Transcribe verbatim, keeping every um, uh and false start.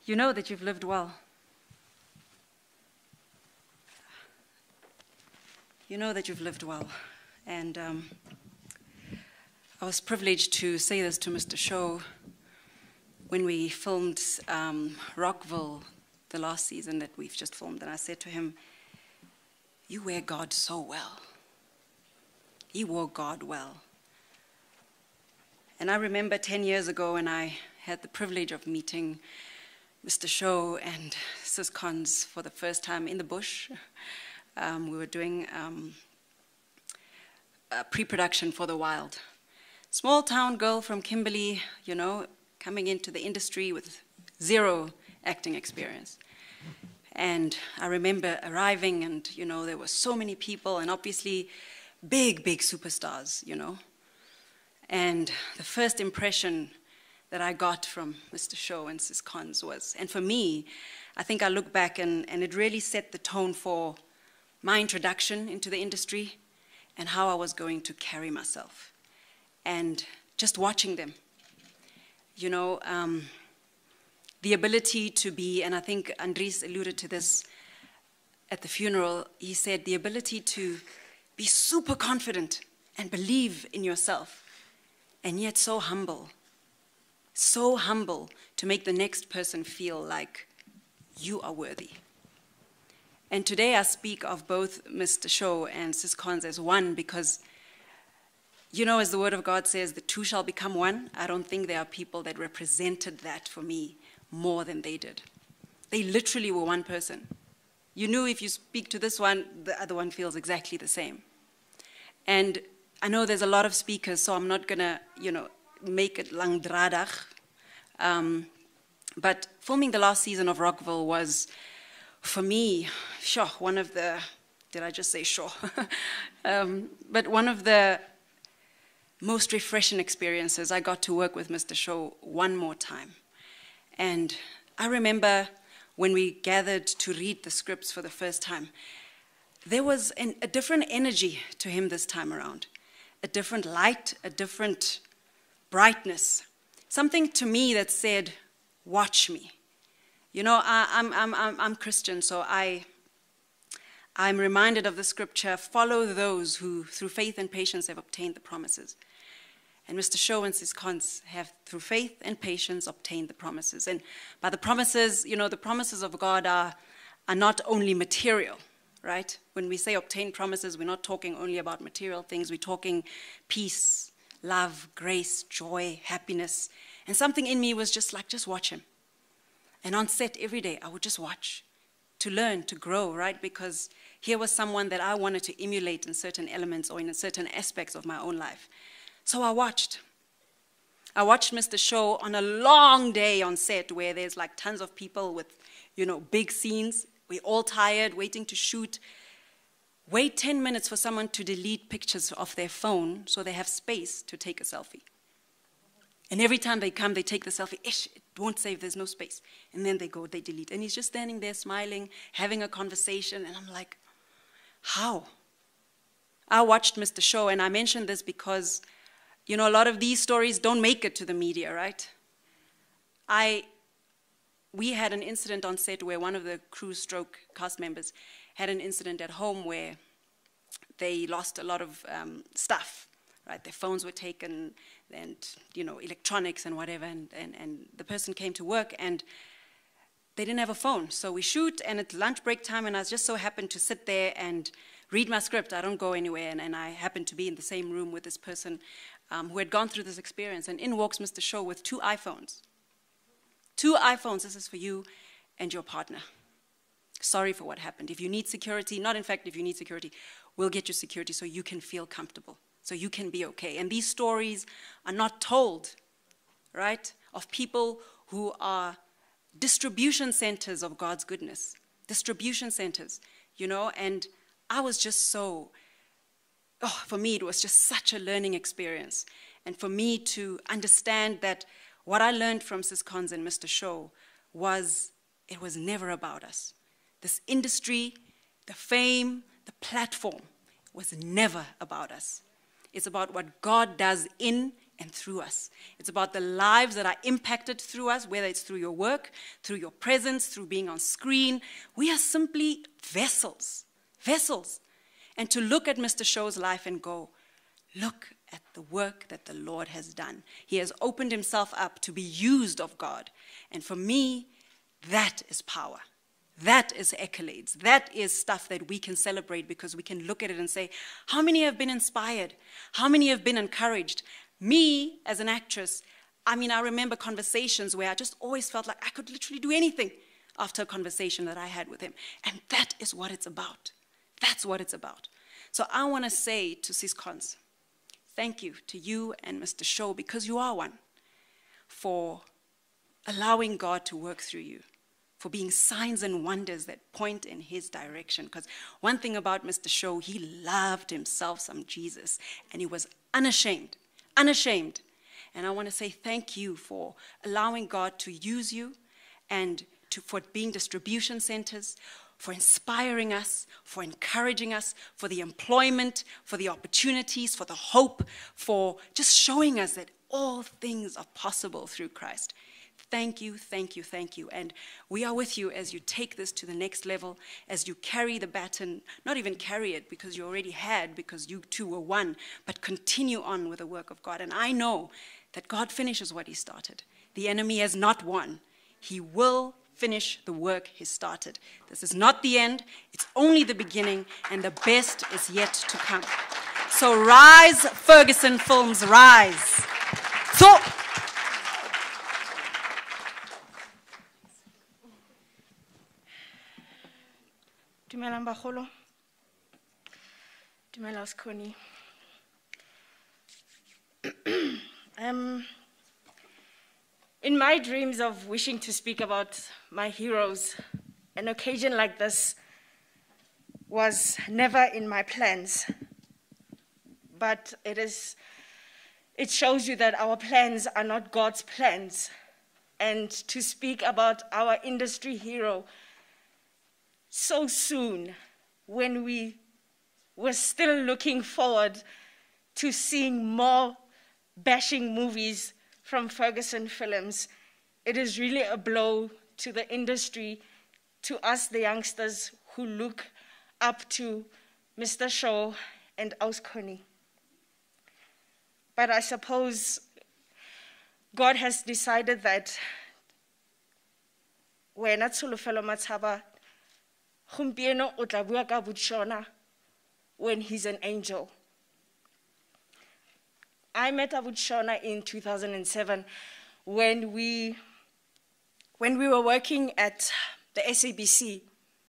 you know that you've lived well. You know that you've lived well. And um, I was privileged to say this to Mister Shaw when we filmed um, Rockville, the last season that we've just filmed. And I said to him, you wear God so well. He wore God well. And I remember ten years ago when I had the privilege of meeting Mister Shaw and Sis Cons for the first time in the bush. Um, we were doing um, a pre-production for The Wild. Small town girl from Kimberley, you know, coming into the industry with zero acting experience. And I remember arriving and, you know, there were so many people and obviously big, big superstars, you know. And the first impression that I got from Mister Shaw and Sis Cons was, and for me, I think I look back and, and it really set the tone for my introduction into the industry and how I was going to carry myself. And just watching them, you know, um, the ability to be, and I think Andries alluded to this at the funeral, he said the ability to be super confident and believe in yourself, and yet so humble, so humble to make the next person feel like you are worthy. And today I speak of both Mister Shaw and Sis Cons as one because, you know, as the Word of God says, the two shall become one. I don't think there are people that represented that for me more than they did. They literally were one person. You knew if you speak to this one, the other one feels exactly the same. And I know there's a lot of speakers, so I'm not going to, you know, make it langdradig. Um, but filming the last season of Rockville was, for me, sure, one of the, did I just say sure? um, but one of the most refreshing experiences, I got to work with Mister Shaw one more time. And I remember when we gathered to read the scripts for the first time, there was an, a different energy to him this time around, a different light, a different brightness, something to me that said, watch me. You know, I, I'm, I'm, I'm, I'm Christian, so I, I'm reminded of the scripture, follow those who through faith and patience have obtained the promises. And Mister Shaw and Sis Cons have, through faith and patience, obtained the promises. And by the promises, you know, the promises of God are, are not only material, right? When we say obtain promises, we're not talking only about material things. We're talking peace, love, grace, joy, happiness. And something in me was just like, just watch him. And on set every day, I would just watch to learn, to grow, right? Because here was someone that I wanted to emulate in certain elements or in certain aspects of my own life. So I watched. I watched Mister Shaw on a long day on set where there's like tons of people with, you know, big scenes. We're all tired, waiting to shoot. Wait ten minutes for someone to delete pictures off their phone so they have space to take a selfie. And every time they come, they take the selfie. Ish, it won't save, there's no space. And then they go, they delete. And he's just standing there smiling, having a conversation. And I'm like, how? I watched Mister Shaw, and I mentioned this because, you know, a lot of these stories don't make it to the media, right? I, we had an incident on set where one of the crew stroke cast members had an incident at home where they lost a lot of um, stuff, right? Their phones were taken and, you know, electronics and whatever, and, and, and the person came to work and they didn't have a phone. So we shoot, and it's lunch break time, and I just so happened to sit there and read my script. I don't go anywhere, and, and I happened to be in the same room with this person um, who had gone through this experience, and in walks Mister Shaw with two iPhones. Two iPhones, this is for you and your partner. Sorry for what happened. If you need security, not in fact if you need security, we'll get you security so you can feel comfortable, so you can be okay. And these stories are not told, right, of people who are distribution centers of God's goodness, distribution centers, you know, and I was just so, oh, for me it was just such a learning experience. And for me to understand that what I learned from Sis Cons and Mister Shaw was, it was never about us. This industry, the fame, the platform was never about us. It's about what God does in and through us. It's about the lives that are impacted through us, whether it's through your work, through your presence, through being on screen. We are simply vessels, vessels. And to look at Mister Show's life and go, look at the work that the Lord has done. He has opened himself up to be used of God. And for me, that is power. That is accolades. That is stuff that we can celebrate because we can look at it and say, how many have been inspired? How many have been encouraged? Me, as an actress, I mean, I remember conversations where I just always felt like I could literally do anything after a conversation that I had with him. And that is what it's about. That's what it's about. So I want to say to Siscons, thank you to you and Mister Show, because you are one, for allowing God to work through you, for being signs and wonders that point in his direction. Because one thing about Mister Show, he loved himself some Jesus, and he was unashamed, unashamed. And I want to say thank you for allowing God to use you and to, for being distribution centers, for inspiring us, for encouraging us, for the employment, for the opportunities, for the hope, for just showing us that all things are possible through Christ. Thank you, thank you, thank you. And we are with you as you take this to the next level, as you carry the baton, not even carry it because you already had, because you two were one, but continue on with the work of God. And I know that God finishes what he started. The enemy has not won. He will finish the work he started. This is not the end. It's only the beginning, and the best is yet to come. So rise, Ferguson Films, rise. So, Dumelang bagolo. Dumela Auskoni. Um, in my dreams of wishing to speak about my heroes, an occasion like this was never in my plans. But it is, it shows you that our plans are not God's plans. And to speak about our industry hero so soon, when we were still looking forward to seeing more bashing movies from Ferguson Films, it is really a blow to the industry, to us, the youngsters who look up to Mister Show and Auskoni. But I suppose God has decided that wena Tsholofelo Matshaba, gompieno o tla bua ka Butshona when he's an angel. I met Butshona in two thousand seven when we, when we were working at the S A B C